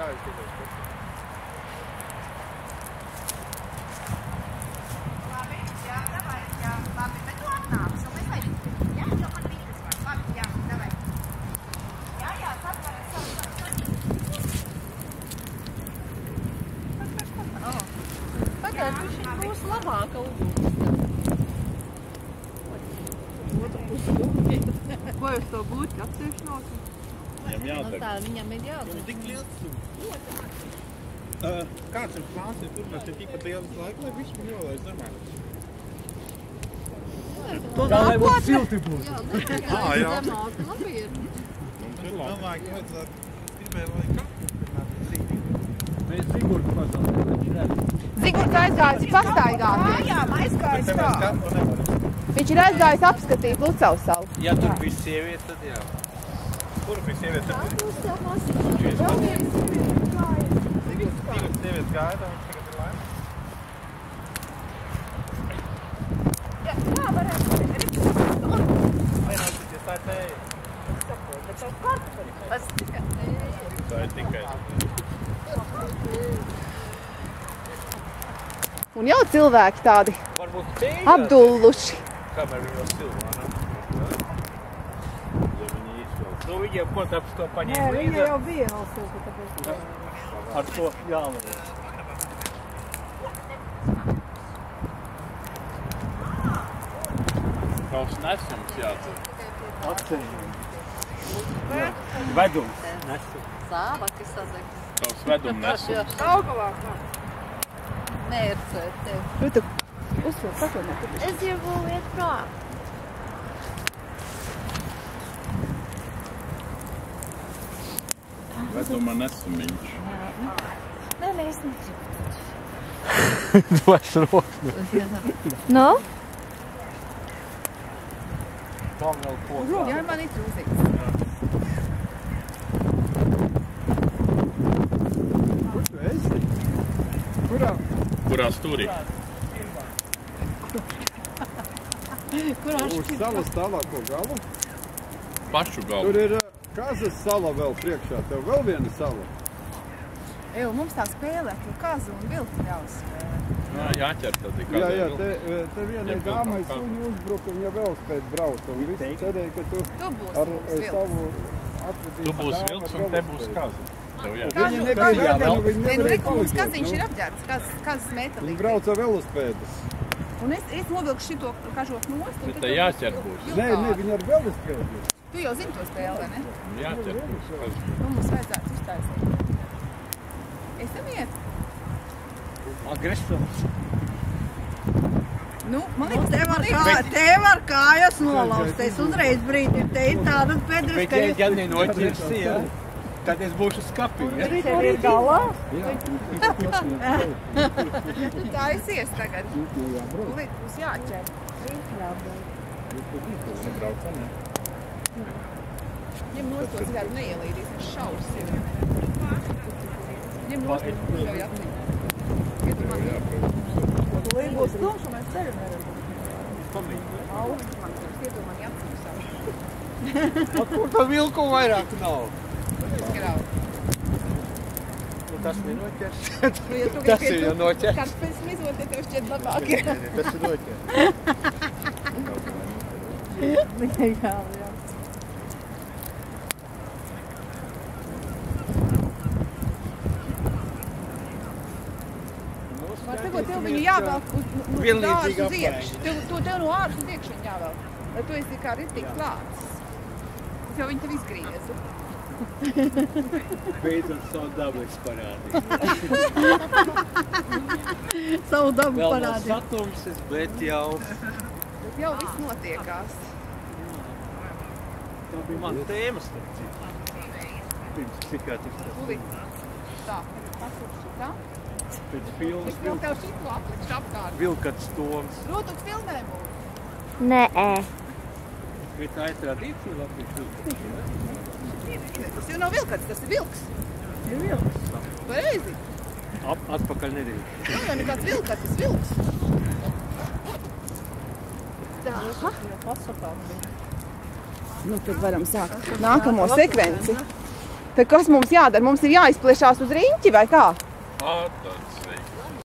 Labi, jā, davai, jā, labi, bet tu atnāc, un mēs vajag, jā, jo man vitas var, labi, jā, davai. Jā, satveram Pagād, viņš būs labāka uguns. Otru pusi uguns. Ko jūs to būtu apsiešanos? Viņam jātek. No tā, viņam ir jātek. Tik liels tu. Kāds ir plāns, ja tur mēs ir tikpat liels laika, lai viss viņu ielaiž zemāk? Tā lai būtu silti būs. Jā. Zemāk, labi ir. Mums ir labi. Vajadzētu pirmē lai katru. Mēs Zigurdu pazaudējam, viņš redz. Zigurds aizgājis pastaigāt. Mājām aizgājis tā. Viņš ir aizgājis apskatīt Lucavu salu. Ja tur bija sieviete, tad jā. Kur bija sieviete? Tā būs tā masiņa. Divas sievietes gaida, viņš tagad ir laimīgs. Jā, tā varētu būt. Nenācīties, tā ir tēja. Es saprotu, bet tev kartupeļi. Tas tikai. Tā ir tikai. Un jau cilvēki tādi Varbūt tēja. apdulluši. Kamēr viņi vēl silvā, ne? Ja viņi izvēl. Nu, viņiem, protams, to paņēma līdzi. Viņa jau bija vēl silti, tāpēc. Ar to jāvarē. Kaut nesums jācer. Atceļam. Vedums. Nesum. Sāvaki sazek. Kaut vedum nesums. Augalāk. Mērcēt tev. Tu uzsver, pakonēt. Es gribu iet prāt. Vedumā nesumiņš. Nē, es negribu. Dots rokas. Nu? Tam vēl ko. Jā, man ir trūzīgs. Kur tu esi? Kurā stūrī? Uz salas tālāko galu? Pašu galvu. Tur ir Kazas sala vēl priekšā. Tev vēl viena sala? Eju, mums tā spēlē, tur kazu un vilku jāuzspēlē. Jāķer tad ir Jā, te vienai dāmai suņi uzbruka, viņa vēl spēc braukt. Un visi cerēja, ka tu Tu ar būs vilks. savu atvedību. Tu būs vilks un te būs kaza. Tev jā. Kazu, Viņa nebija gana, viņa Nē, nu, nevarēja reku, mums palidot, kaziņš nu. ir apģērbts, kazas Viņa metālīgi. brauca velospēdas. Un es novilku šito kažot nost. un Bet tad te tev jāķer būs būs. vilkādi. Nē, viņa ar velospēdas. Tu jau zini to spēli, vai ne? Jāķer būs kaza. Nu, mums vajadzētu uztaisīt. Esam iet? Agresors. Nu, man liekas, Tev ar kājas nolauzt. Es uzreiz brīdi teicu tādas pēdras, Bet ja nenoķersi, jā, tad es būšu skapiņa. tev ir galā. tu taisies tagad. Tūlīt būs jāķer. Braucam, ne? Ņem nost to citādi neielīdīs, viņš šaurs ir. Ņem nost to jau jāpīt. Lai būs tumš, un mēs ceļu neredzam. Augsts man tur, iedomā jāpīt. Kur tā vilku vairāk nav? Grau. Nu, tas nenoķers. Tas ir jau noķers. Kāds pēc mizot, ja tev šķiet labāk ir. Tas ir noķers. Tikai jā. Tev viņu jāvelk uz Vienlīdzīgi dārzu uz iekšu. Tev no āršas uz iekšu viņu jāvelk. Lai tu esi kā ritīgi klāts. Es jau viņu tev izgriezu. Beidzot savu dabu es parādīju. Savu dabu Vēl nav parādīt. satumsis, bet jau. Bet jau viss notiekās. Tā bija mana tēma, starp citu. Pirms psihiatristās. Tūlīt. Tā, pasūkšu tā. Pēc filmas Es vēl tev šito aplikšu apkārt. Vilkats Toms. Rotu filmē mūs. Nē. Bet tā ir tradīcija Latvijas vilkats. Tas jau nav vilkats, tas ir vilks. Ir vilks. Pareizi. Atpakaļ nedrīkst. Nav jau nekāds vilkats, tas vilks. Tā. Pasakāt. Nu, tad varam sākt nākamo sekvenci. Tad kas mums jādara? Mums ir jāizplešās uz riņķi vai kā? Ā, tad